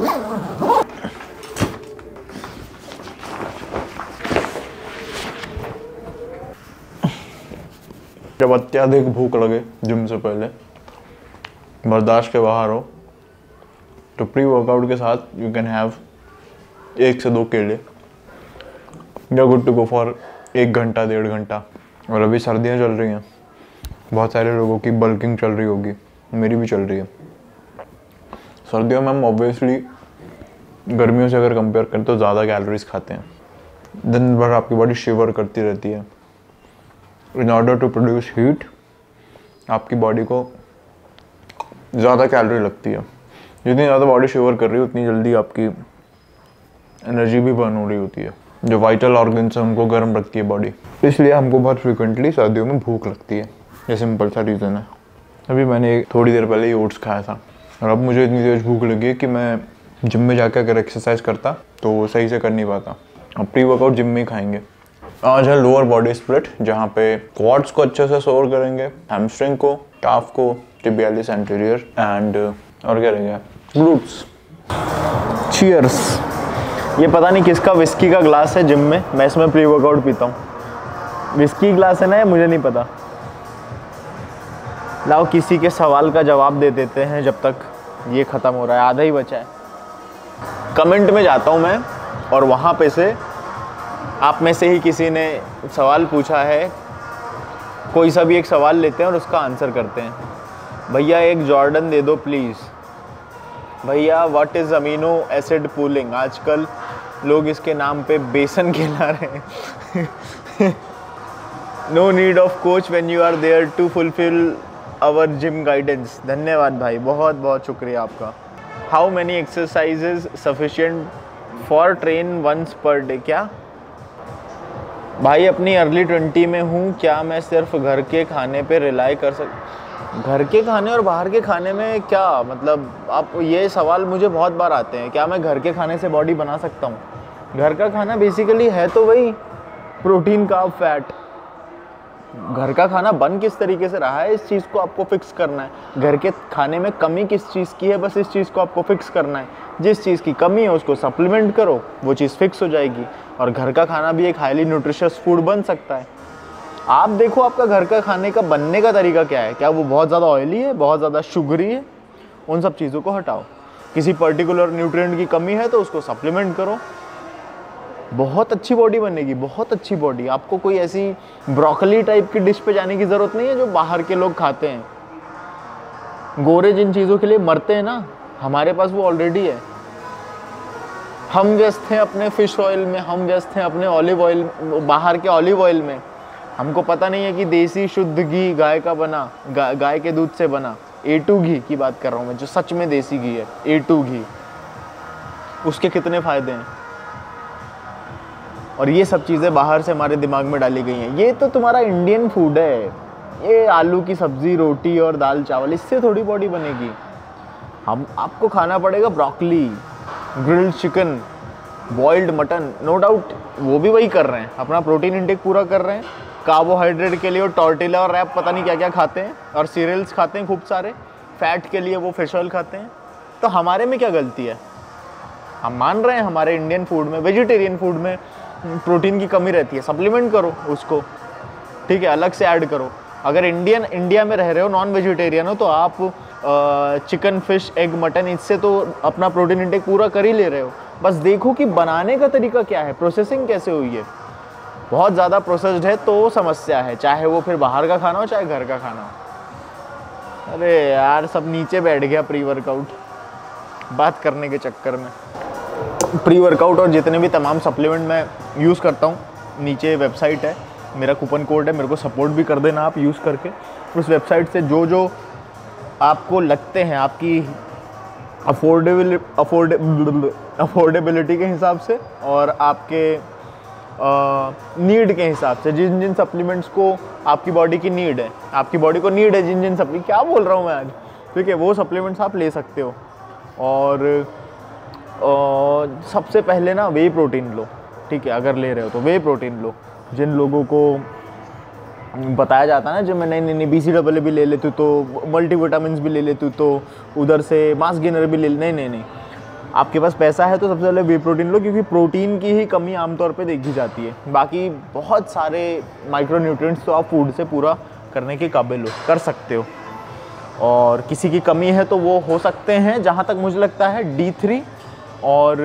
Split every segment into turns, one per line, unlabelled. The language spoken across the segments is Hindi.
जब अत्यधिक भूख लगे जिम से पहले, बर्दाश्त के बाहर हो, तो प्री वर्कआउट के साथ यू कैन हैव 1 से 2 केले, या गुड टू गो फॉर 1 घंटा 1.5 घंटा। और अभी सर्दियाँ चल रही हैं, बहुत सारे लोगों की बल्किंग चल रही होगी, मेरी भी चल रही है। सर्दियों में हम ऑब्वियसली गर्मियों से अगर कंपेयर करें तो ज़्यादा कैलोरीज खाते हैं। दिन भर आपकी बॉडी शिवर करती रहती है। In order to produce heat आपकी बॉडी को ज़्यादा कैलोरी लगती है। जितनी ज़्यादा बॉडी शिवर कर रही है उतनी जल्दी आपकी एनर्जी भी बर्न हो रही होती है। जो वाइटल ऑर्गन्स हैं उनको गर्म रखती है बॉडी, इसलिए हमको बहुत फ्रिक्वेंटली सर्दियों में भूख लगती है। ये सिंपल सा रीज़न है। अभी मैंने थोड़ी देर पहले ही ओट्स खाया था और अब मुझे इतनी तेज भूख लगी है कि मैं जिम में जाकर अगर एक्सरसाइज करता तो सही से कर नहीं पाता। अब प्री वर्कआउट जिम में ही खाएंगे। आज है लोअर बॉडी स्प्लिट, जहाँ पे क्वाड्स को अच्छे से सोर करेंगे, हैमस्ट्रिंग को, काफ को, टिबियालिस एंटीरियर एंड और क्या रहेगा, ग्लूट्स। चीयर्स। ये पता नहीं किसका विस्की का ग्लास है जिम में, मैं इसमें प्री वर्कआउट पीता हूँ। विस्की ग्लास है ना, ये मुझे नहीं पता। लाओ किसी के सवाल का जवाब दे देते हैं जब तक ये ख़त्म हो रहा है, आधा ही बचा है। कमेंट में जाता हूँ मैं और वहाँ पे से आप में से ही किसी ने सवाल पूछा है, कोई सा भी एक सवाल लेते हैं और उसका आंसर करते हैं। भैया एक जॉर्डन दे दो प्लीज़। भैया what is amino acid pooling, आजकल लोग इसके नाम पे बेसन खिला रहे हैं। No need of coach when you are there to fulfil our gym guidance. धन्यवाद भाई, बहुत बहुत शुक्रिया आपका। How many exercises sufficient for train once per day. क्या भाई, अपनी अर्ली 20 में हूँ, क्या मैं सिर्फ घर के खाने पे रिलाई कर घर के खाने और बाहर के खाने में क्या मतलब, आप ये सवाल मुझे बहुत बार आते हैं, क्या मैं घर के खाने से बॉडी बना सकता हूँ? घर का खाना बेसिकली है तो वही प्रोटीन, कार्ब, फैट। घर का खाना बन किस तरीके से रहा है, इस चीज़ को आपको फिक्स करना है। घर के खाने में कमी किस चीज़ की है, बस इस चीज़ को आपको फिक्स करना है। जिस चीज़ की कमी है उसको सप्लीमेंट करो, वो चीज़ फिक्स हो जाएगी। और घर का खाना भी एक हाईली न्यूट्रिशियस फूड बन सकता है। आप देखो आपका घर का खाने का बनने का तरीका क्या है, क्या वो बहुत ज़्यादा ऑयली है, बहुत ज़्यादा शुगरी है? उन सब चीज़ों को हटाओ। किसी पर्टिकुलर न्यूट्रिएंट की कमी है तो उसको सप्लीमेंट करो, बहुत अच्छी बॉडी बनेगी, बहुत अच्छी बॉडी। आपको कोई ऐसी ब्रोकली टाइप की डिश पे जाने की ज़रूरत नहीं है जो बाहर के लोग खाते हैं। गोरे जिन चीज़ों के लिए मरते हैं ना, हमारे पास वो ऑलरेडी है। हम व्यस्त हैं अपने फिश ऑयल में, हम व्यस्त हैं अपने ऑलिव ऑयल, बाहर के ऑलिव ऑयल में। हमको पता नहीं है कि देसी शुद्ध घी गाय का बना, गाय के दूध से बना A2 घी की बात कर रहा हूँ मैं, जो सच में देसी घी है, A2 घी, उसके कितने फ़ायदे हैं। और ये सब चीज़ें बाहर से हमारे दिमाग में डाली गई हैं। ये तो तुम्हारा इंडियन फूड है, ये आलू की सब्ज़ी, रोटी और दाल चावल, इससे थोड़ी बॉडी बनेगी। हम आपको खाना पड़ेगा broccoli, grilled chicken, boiled mutton. No doubt वो भी वही कर रहे हैं, अपना प्रोटीन इंटेक पूरा कर रहे हैं। कार्बोहाइड्रेट के लिए वो टॉर्टिला और रैप पता नहीं क्या क्या खाते हैं, और सीरियल्स खाते हैं खूब सारे। फैट के लिए वो फिश ऑयल खाते हैं। तो हमारे में क्या गलती है? हम मान रहे हैं हमारे इंडियन फूड में, वेजिटेरियन फूड में प्रोटीन की कमी रहती है, सप्लीमेंट करो उसको, ठीक है, अलग से ऐड करो। अगर इंडिया में रह रहे हो, नॉन वेजिटेरियन हो, तो आप चिकन, फिश, एग, मटन, इससे तो अपना प्रोटीन इंटेक पूरा कर ही ले रहे हो। बस देखो कि बनाने का तरीका क्या है, प्रोसेसिंग कैसे हुई है। बहुत ज़्यादा प्रोसेस्ड है तो समस्या है, चाहे वो फिर बाहर का खाना हो चाहे घर का खाना हो। अरे यार, सब नीचे बैठ गया प्री वर्कआउट बात करने के चक्कर में। प्री वर्कआउट और जितने भी तमाम सप्लीमेंट मैं यूज़ करता हूँ, नीचे वेबसाइट है, मेरा कूपन कोड है, मेरे को सपोर्ट भी कर देना आप यूज़ करके। उस वेबसाइट से जो जो आपको लगते हैं, आपकी अफोर्डेबिलिटी के हिसाब से और आपके नीड के हिसाब से, जिन जिन सप्लीमेंट्स को आपकी बॉडी की नीड है, आपकी बॉडी को नीड है जिन जिन सप्लीमेंट, क्या बोल रहा हूँ मैं आज, ठीक है, वो सप्लीमेंट्स आप ले सकते हो। और सबसे पहले ना वे प्रोटीन लो, ठीक है, अगर ले रहे हो तो वे प्रोटीन लो। जिन लोगों को बताया जाता है ना, जो मैं नहीं BCAA भी ले लेती हूँ तो मल्टीविटामिन भी ले लेती हूँ तो उधर से मास गेनर भी ले, नहीं, आपके पास पैसा है तो सबसे पहले वे प्रोटीन लो, क्योंकि प्रोटीन की ही कमी आमतौर पे देखी जाती है। बाकी बहुत सारे माइक्रोन्यूट्रिएंट्स तो आप फूड से पूरा करने के काबिल हो, कर सकते हो। और किसी की कमी है तो वो हो सकते हैं, जहाँ तक मुझे लगता है D3 और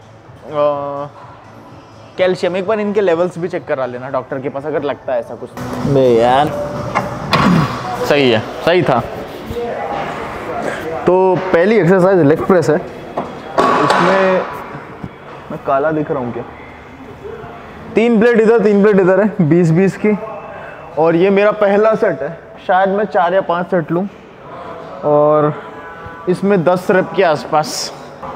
कैल्शियम। एक बार इनके लेवल्स भी चेक करा लेना डॉक्टर के पास अगर लगता है ऐसा कुछ। बे यार सही है, सही था। तो पहली एक्सरसाइज लेग प्रेस है। इसमें मैं काला दिख रहा हूँ क्या? 3 प्लेट इधर 3 प्लेट इधर है, 20-20 की। और ये मेरा पहला सेट है, शायद मैं 4 या 5 सेट लूँ और इसमें 10 रेप के आसपास।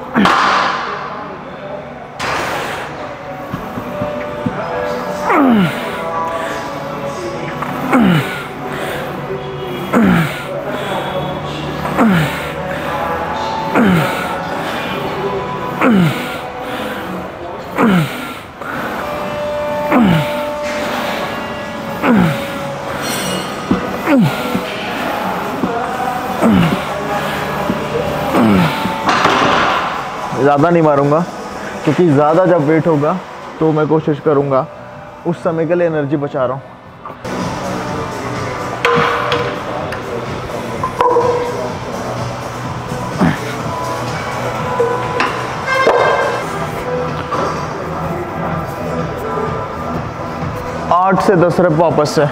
ज़्यादा नहीं मारूंगा, क्योंकि ज़्यादा जब वेट होगा तो मैं कोशिश करूंगा उस समय के लिए एनर्जी बचा रहा हूँ। आठ से 10 रेप वापस से।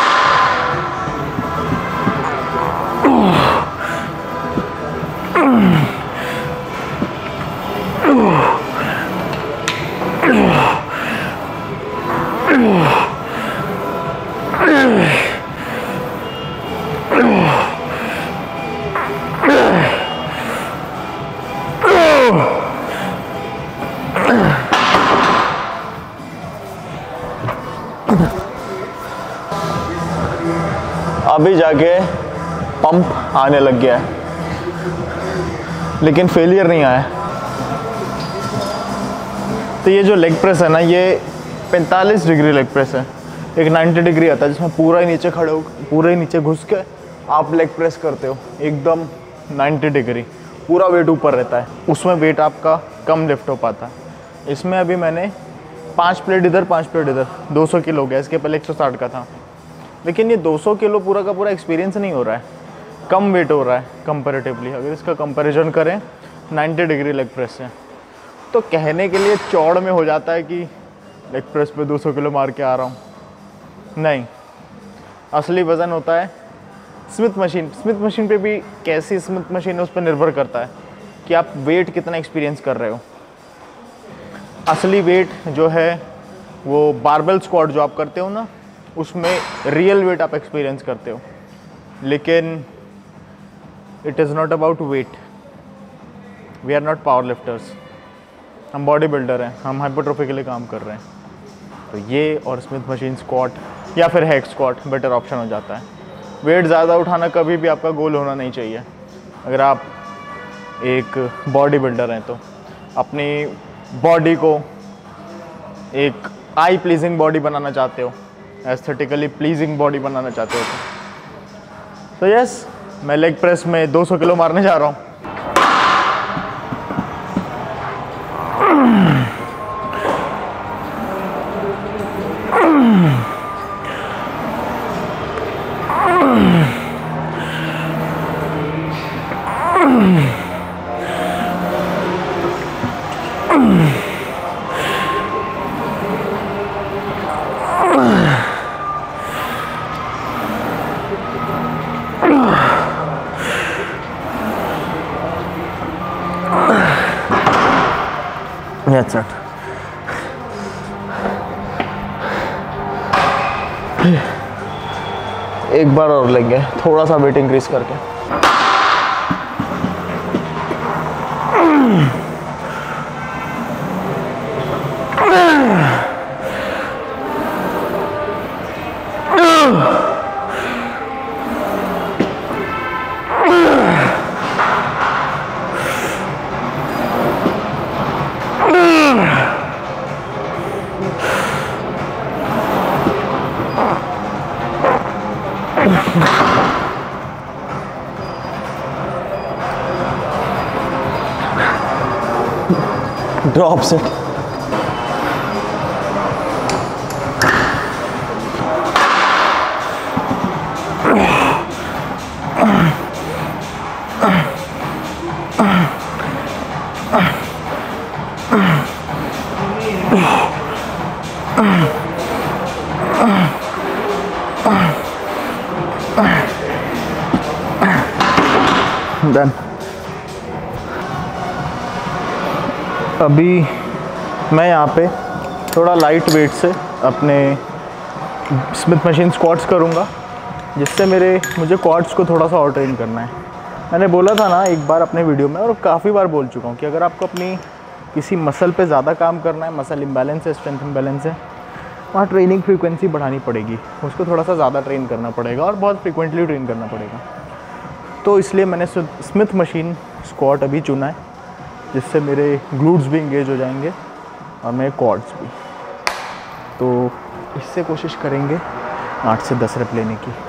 अभी जाके पंप आने लग गया है, लेकिन फेलियर नहीं आया। तो ये जो लेग प्रेस है ना, ये 45 डिग्री लेग प्रेस है। एक 90 डिग्री आता है जिसमें पूरा ही नीचे खड़े हो, पूरे ही नीचे घुस के आप लेग प्रेस करते हो एकदम 90 डिग्री, पूरा वेट ऊपर रहता है। उसमें वेट आपका कम लिफ्ट हो पाता है। इसमें अभी मैंने 5 प्लेट इधर 5 प्लेट इधर 200 किलो हो गया। इसके पहले 160 का था, लेकिन ये 200 किलो पूरा का पूरा एक्सपीरियंस नहीं हो रहा है, कम वेट हो रहा है कंपैरेटिवली। अगर इसका कंपैरिजन करें 90 डिग्री लेग प्रेस से, तो कहने के लिए चौड़ में हो जाता है कि लेग प्रेस पे 200 किलो मार के आ रहा हूँ। नहीं, असली वज़न होता है स्मिथ मशीन। स्मिथ मशीन पे भी कैसी स्मिथ मशीन है उस पर निर्भर करता है कि आप वेट कितना एक्सपीरियंस कर रहे हो। असली वेट जो है वो बारबेल स्क्वाट जो आप करते हो ना, उसमें रियल वेट आप एक्सपीरियंस करते हो। लेकिन it is not about weight. We are not power lifters, हम बॉडी बिल्डर हैं, हम हाइपरट्रोफी के लिए काम कर रहे हैं। तो ये और स्मिथ मशीन स्क्वाट या फिर हैक स्क्वाट बेटर ऑप्शन हो जाता है। वेट ज़्यादा उठाना कभी भी आपका गोल होना नहीं चाहिए। अगर आप एक बॉडी बिल्डर हैं तो अपनी बॉडी को एक आई प्लीजिंग बॉडी बनाना चाहते हो, एस्थेटिकली प्लीजिंग बॉडी बनाना चाहते हो तो यस, मैं लेग प्रेस में 200 किलो मारने जा रहा हूँ। That's it. एक बार और लेंगे, थोड़ा सा वेट इंक्रीज करके। ड्रॉप से। डन। अभी मैं यहाँ पे थोड़ा लाइट वेट से अपने स्मिथ मशीन स्क्वाट्स करूँगा, जिससे मुझे क्वाड्स को थोड़ा सा और ट्रेन करना है। मैंने बोला था ना एक बार अपने वीडियो में, और काफ़ी बार बोल चुका हूँ कि अगर आपको अपनी किसी मसल पे ज़्यादा काम करना है, मसल इम्बैलेंस है, स्ट्रेंथ इम्बैलेंस है, वहाँ ट्रेनिंग फ्रीक्वेंसी बढ़ानी पड़ेगी, उसको थोड़ा सा ज़्यादा ट्रेन करना पड़ेगा और बहुत फ्रीक्वेंटली ट्रेन करना पड़ेगा। तो इसलिए मैंने स्मिथ मशीन स्क्वाट अभी चुना है, जिससे मेरे ग्लूट्स भी इंगेज हो जाएंगे और मेरे क्वाड्स भी। तो इससे कोशिश करेंगे 8 से 10 रेप लेने की।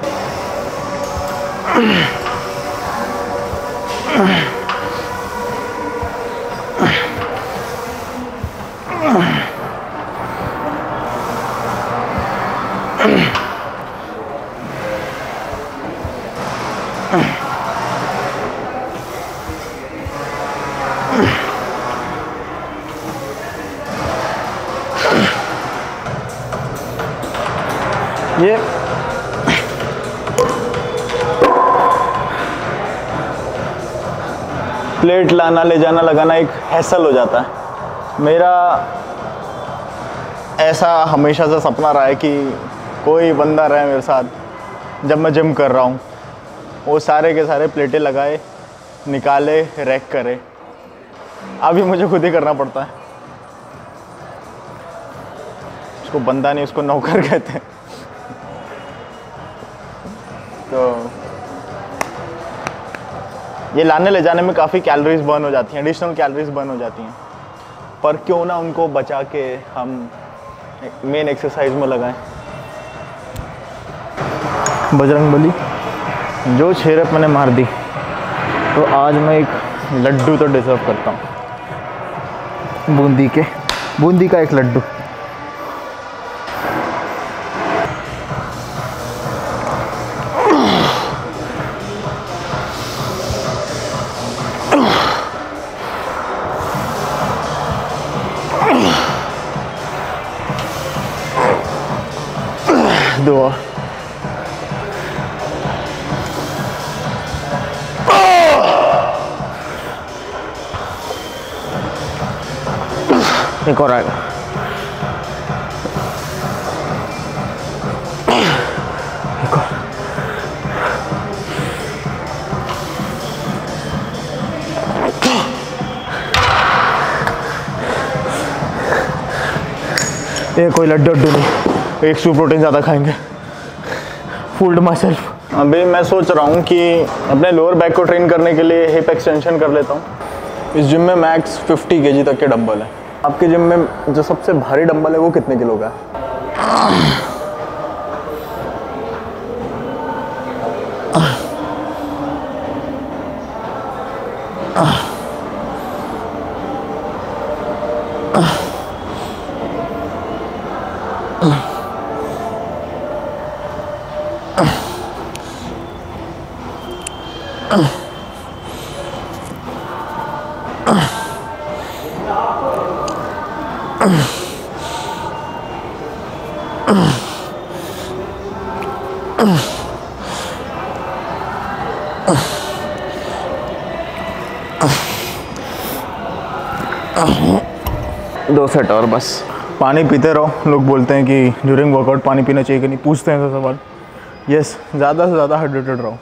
ये प्लेट लाना ले जाना लगाना एक हैसल हो जाता है। मेरा ऐसा हमेशा से सपना रहा है कि कोई बंदा रहे मेरे साथ जब मैं जिम कर रहा हूँ, वो सारे के सारे प्लेटें लगाए, निकाले, रैक करे। अभी मुझे खुद ही करना पड़ता है। उसको बंदा नहीं, उसको नौकर कहते हैं। तो ये लाने ले जाने में काफ़ी कैलोरीज बर्न हो जाती हैं, एडिशनल कैलोरीज बर्न हो जाती हैं, पर क्यों ना उनको बचा के हम मेन एक्सरसाइज में लगाएं। बजरंगबली, जो 6 रेप मैंने मार दी, तो आज मैं एक लड्डू तो डिजर्व करता हूँ। बूंदी का एक लड्डू। दुआ एक और आएगा। एक और। ये कोई लड्डू नहीं, एक सू प्रोटीन ज़्यादा खाएंगे। Fooled myself. अभी मैं सोच रहा हूँ कि अपने लोअर बैक को ट्रेन करने के लिए हिप एक्सटेंशन कर लेता हूँ। इस जिम में मैक्स 50 kg तक के डंबल है। आपके जिम में जो सबसे भारी डंबल है वो कितने किलो का है? दो सेट और बस। पानी पीते रहो। लोग बोलते हैं कि ड्यूरिंग वर्कआउट पानी पीना चाहिए कि नहीं, पूछते हैं ऐसा सवाल। यस, ज़्यादा से ज़्यादा हाइड्रेटेड रहो।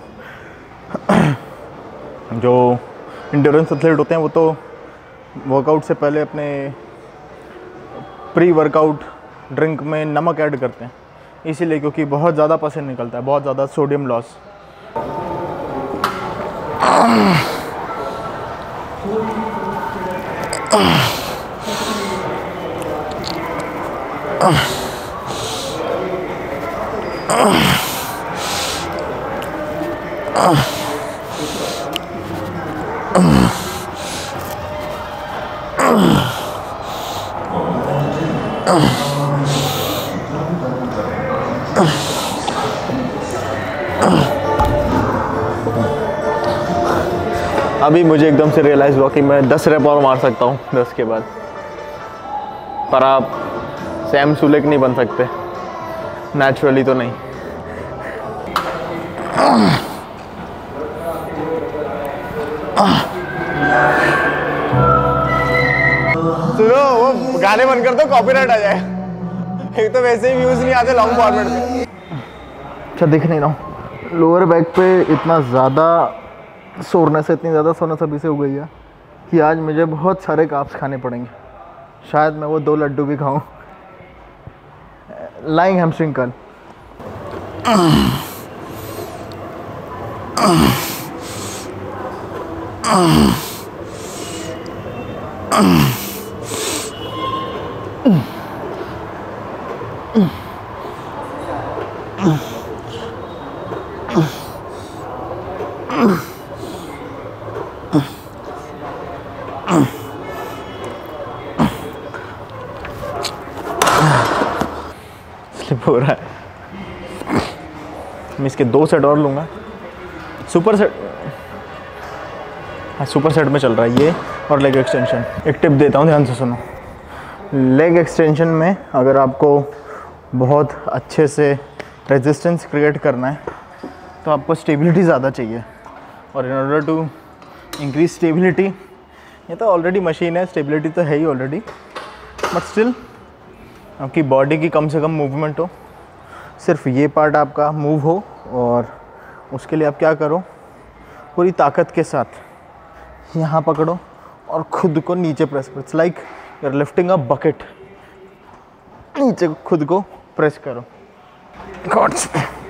जो इंड्योरेंस एथलीट होते हैं वो तो वर्कआउट से पहले अपने प्री वर्कआउट ड्रिंक में नमक ऐड करते हैं, इसीलिए क्योंकि बहुत ज़्यादा पसीना निकलता है, बहुत ज़्यादा सोडियम लॉस। अभी मुझे एकदम से रियलाइज़ हुआ कि मैं 10 रेप और मार सकता हूँ 10 के बाद, पर आप सैम सुलेक नहीं बन सकते, नेचुरली तो नहीं। सुनो, वो गाने बंद कर दो, कॉपीराइट आ जाए। एक तो वैसे ही व्यूज नहीं आते लॉन्ग फॉर्मेट में। अच्छा दिख नहीं रहा हूँ, लोअर बैक पे इतना ज़्यादा सोरनेस, इतनी ज़्यादा सोरनेस अभी से हो गई है कि आज मुझे बहुत सारे काप्स खाने पड़ेंगे। शायद मैं वो 2 लड्डू भी खाऊं। Lying hamstring curl. स्लिप हो रहा है। मैं इसके 2 सेट और लूँगा। सुपर सेट, हाँ सुपर सेट में चल रहा है ये, और लेग एक्सटेंशन। एक टिप देता हूँ, ध्यान से सुनो। लेग एक्सटेंशन में अगर आपको बहुत अच्छे से रेजिस्टेंस क्रिएट करना है तो आपको स्टेबिलिटी ज़्यादा चाहिए, और in order to increase stability, ये तो ऑलरेडी मशीन है, स्टेबिलिटी तो है ही ऑलरेडी, बट स्टिल आपकी बॉडी की कम से कम मूवमेंट हो, सिर्फ ये पार्ट आपका मूव हो, और उसके लिए आप क्या करो, पूरी ताकत के साथ यहाँ पकड़ो और खुद को नीचे प्रेस करो। It's like you are lifting a bucket, नीचे खुद को प्रेस करो। गॉड्स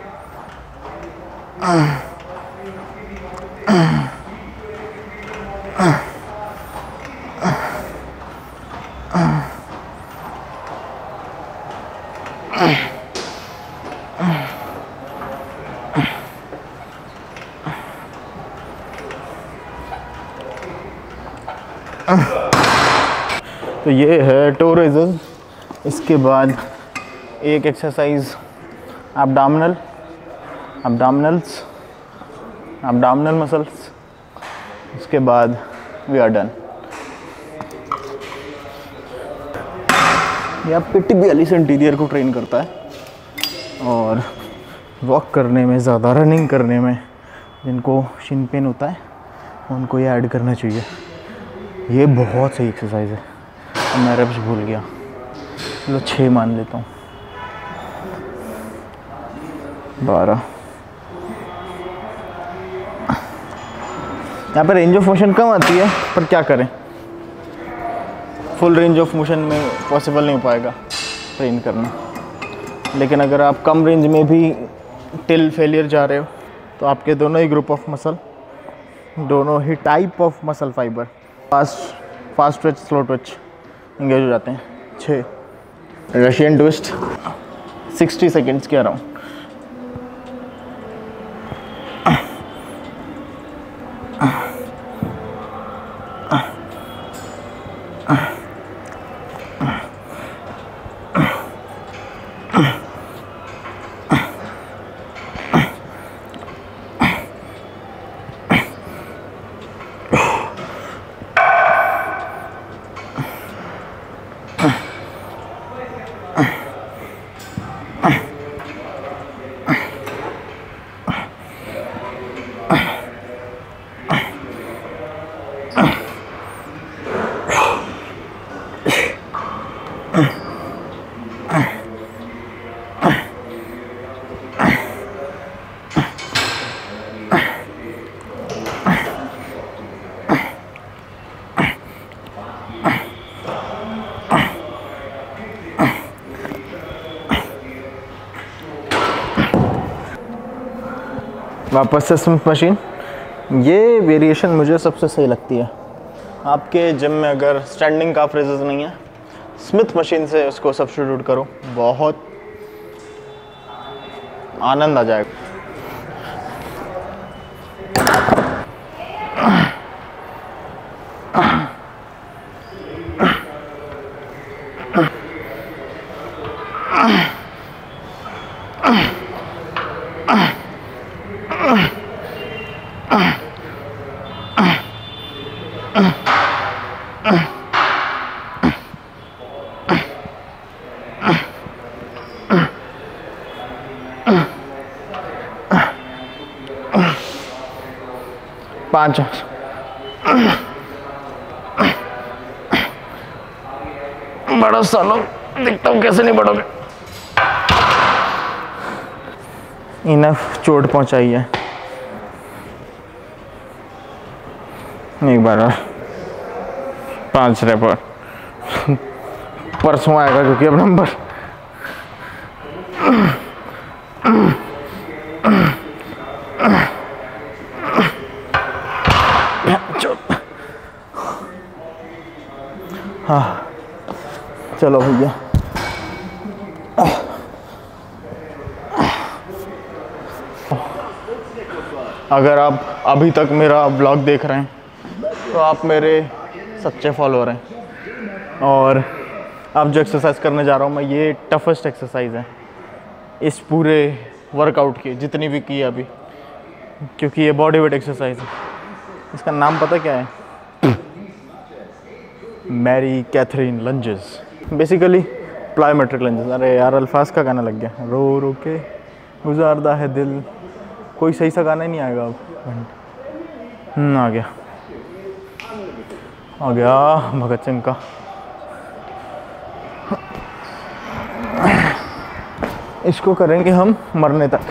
तो ये है टो रेजर्स। इसके बाद एक एक्सरसाइज एब्डोमिनल मसल्स। उसके बाद वी आर डन। ये आपके टिबियालिस एंटीरियर को ट्रेन करता है, और वॉक करने में, ज़्यादा रनिंग करने में जिनको शिन पेन होता है उनको ये ऐड करना चाहिए। ये बहुत सही एक्सरसाइज है। मैं रेप्स भूल गया, चलो 6 मान लेता हूँ। 12। यहाँ पर रेंज ऑफ मोशन कम आती है, पर क्या करें, फुल रेंज ऑफ मोशन में पॉसिबल नहीं हो पाएगा ट्रेन करना। लेकिन अगर आप कम रेंज में भी टिल फेलियर जा रहे हो तो आपके दोनों ही ग्रुप ऑफ मसल, दोनों ही type of muscle fibre, fast twitch, slow twitch engage हो जाते हैं। 6 रशियन ट्विस्ट 60 सेकेंड्स के अराउंड। वापस से स्मिथ मशीन। ये वेरिएशन मुझे सबसे सही लगती है। आपके जिम में अगर स्टैंडिंग काफ रेजेस नहीं है, स्मिथ मशीन से उसको सब्स्टिट्यूट करो, बहुत आनंद आ जाएगा। 5 बड़ो सालो, देखता हूँ कैसे नहीं बढ़ोगे। इनफ चोट पहुंचाई है। एक बार और 5 रेप और परसों आएगा क्योंकि अब नंबर हाँ चलो भैया। अगर आप अभी तक मेरा ब्लॉग देख रहे हैं तो आप मेरे सच्चे फॉलोअर हैं। और अब जो एक्सरसाइज करने जा रहा हूँ मैं, ये टफेस्ट एक्सरसाइज है इस पूरे वर्कआउट की जितनी भी की है अभी, क्योंकि ये बॉडी वेट एक्सरसाइज है। इसका नाम पता क्या है? Mary Catherine lunges, basically plyometric lunges. अरे यार अल्फाज का गाना लग गया, रो रो के गुजारदा है दिल। कोई सही सा गाना ही नहीं आएगा अब। आ गया भगत सिंह का। इसको करेंगे हम मरने तक।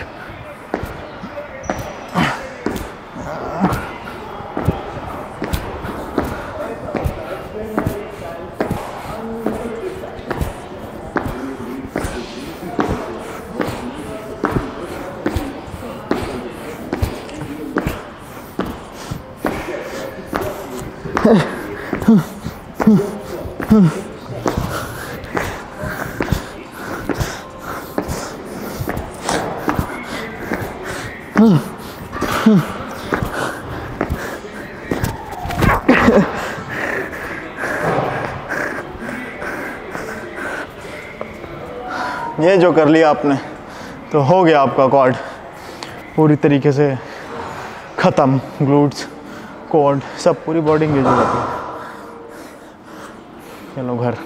ये जो कर लिया आपने तो हो गया आपका क्वाड पूरी तरीके से ख़त्म। ग्लूट्स, क्वाड सब पूरी बॉडी एंगेज हो जाती है। चलो घर।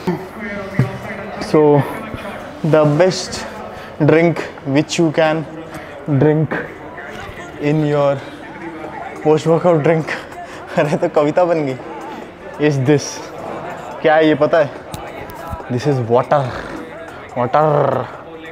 So the best drink which you can drink in your post workout drink, अरे तो कविता बन गई। इज दिस, क्या है ये पता है? This is water. वाटर।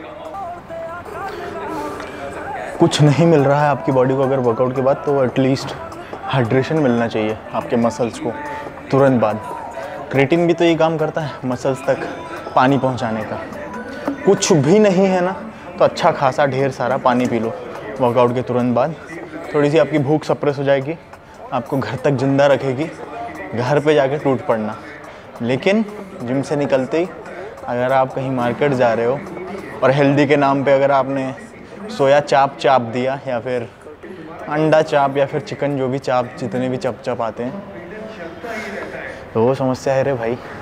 कुछ नहीं मिल रहा है आपकी बॉडी को अगर वर्कआउट के बाद, तो एटलीस्ट हाइड्रेशन मिलना चाहिए आपके मसल्स को तुरंत बाद। क्रेटिन भी तो ये काम करता है मसल्स तक पानी पहुंचाने का। कुछ भी नहीं है ना, तो अच्छा खासा ढेर सारा पानी पी लो वर्कआउट के तुरंत बाद। थोड़ी सी आपकी भूख सप्रेस हो जाएगी, आपको घर तक जिंदा रखेगी। घर पे जाके टूट पड़ना। लेकिन जिम से निकलते ही अगर आप कहीं मार्केट जा रहे हो और हेल्दी के नाम पे अगर आपने सोया चाप दिया, या फिर अंडा चाप, या फिर चिकन, जो भी चाप, जितने भी चप आते हैं, तो वो समस्या है रे भाई।